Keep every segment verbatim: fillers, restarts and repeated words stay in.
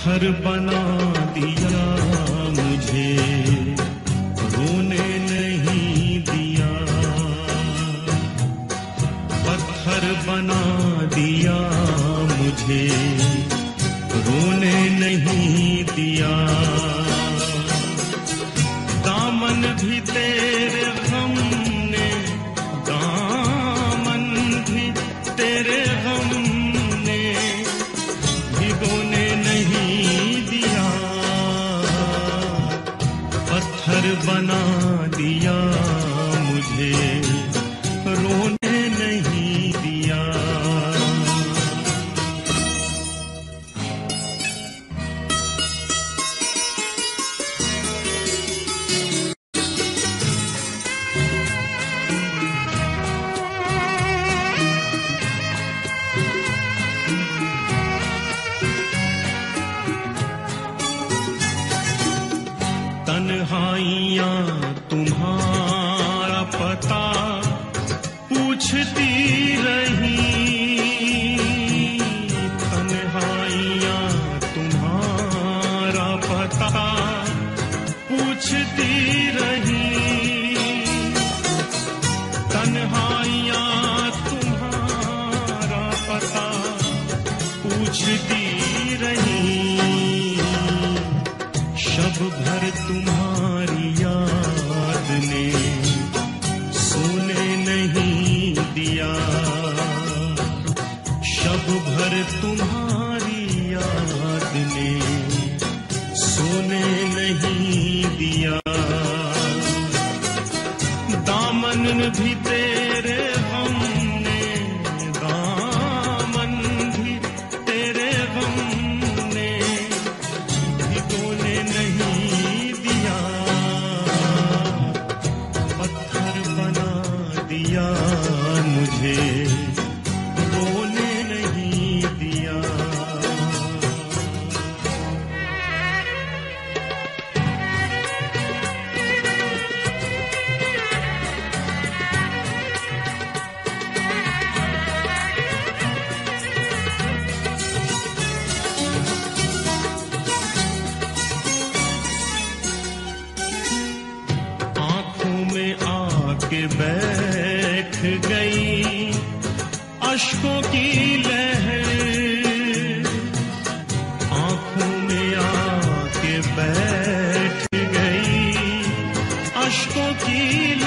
पत्थर बना दिया मुझे, रोने नहीं दिया। पत्थर बना दिया मुझे, रोने नहीं दिया। दामन भी तेरे गम ने, दामन भी तेरे गम ने भिगोने नहीं दिया। पत्थर बना दिया मुझे, रोने नहीं दिया। तन्हाइयाँ तुम्हारा पता पूछती रही, तन्हाइयाँ तुम्हारा पता पूछती रही। तन्हाइयाँ तुम्हारा पता पूछती रही। शब भर तुम्हारी याद ने सोने नहीं दिया। शब भर तुम्हारी याद ने सोने नहीं दिया। दामन भी तेरे गम ने, दामन भी तेरे गम ने भिगोने नहीं दिया। पत्थर बना दिया मुझे, रोने नहीं दिया। के बैठ गई अश्कों की लहर, आंखों में आके बैठ गई अश्कों की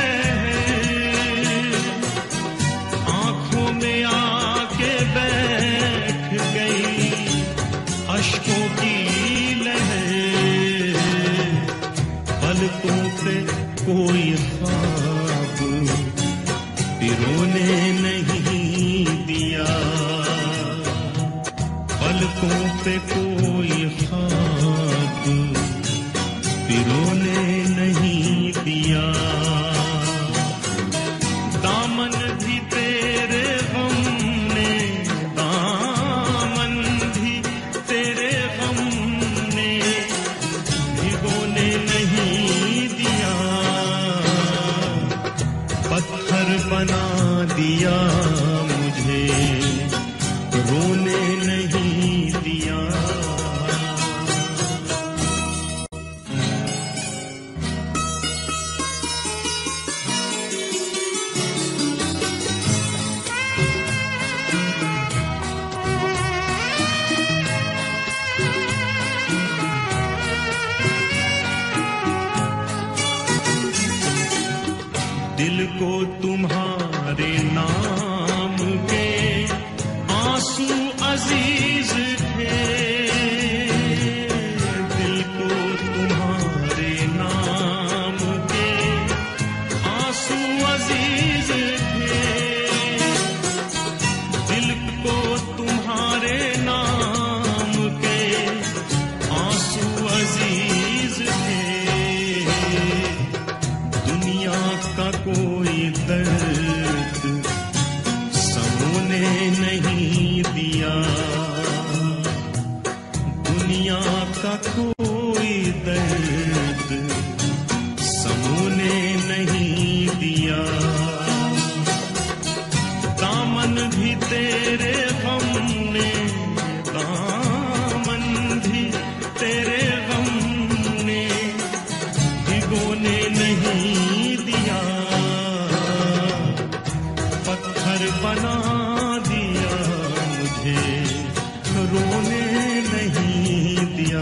लहर। आंखों में आके बैठ गई अश्कों की लहर। पलकों पे कोई पिरोने नहीं दिया। पलकों पे कोई ख्वाब पिरोने नहीं दिया। दामन भी तेरे गम ने, दामन भी तेरे गम ने भिगोने नहीं दिया। पत्थर बना दिया मुझे, रोने नहीं दिया। दिल को तुम्हारे नाम के आंसू अजीज थे। दिल को तुम्हारे नाम के आंसू अजीज थे। दिल को तुम्हारे नाम के आंसू अजीज थे। दुनिया का कोई दर्द समूने नहीं दिया। दुनिया का कोई दर्द समूने नहीं दिया। दामन भी तेरे गम ने, दामन भी पत्थर बना दिया मुझे, रोने नहीं दिया।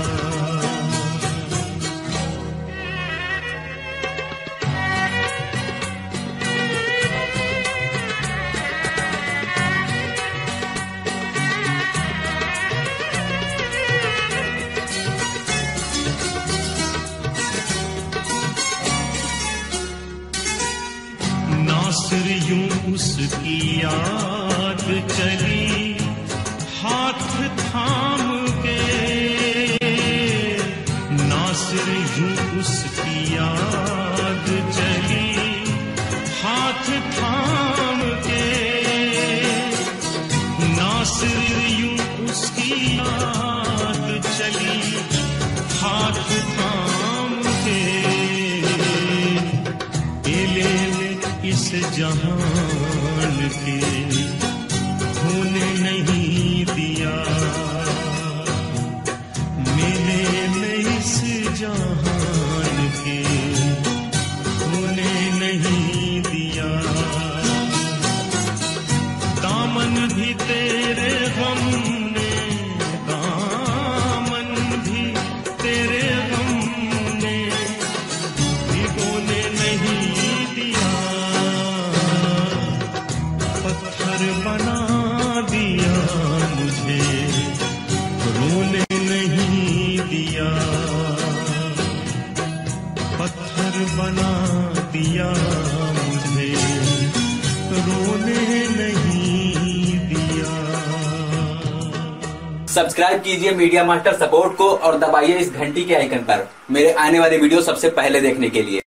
नासिर यूं उसकी याद चली हाथ थाम के, नासिर यूं उसकी याद चली हाथ थाम के, नासिर यूं उसकी याद चली हाथ थाम के, ले इस जहान के होने नहीं दिया, मेले में इस जहान के होने नहीं दिया। दामन भी तेरे गम ने, दामन भी तेरे गम ने भिगोने नहीं दिया, पत्थर बना दिया मुझे, रोने नहीं दिया, पत्थर बना दिया मुझे, रोने नहीं दिया। सब्सक्राइब कीजिए मीडिया मास्टर सपोर्ट को और दबाइए इस घंटी के आइकन पर मेरे आने वाले वीडियो सबसे पहले देखने के लिए।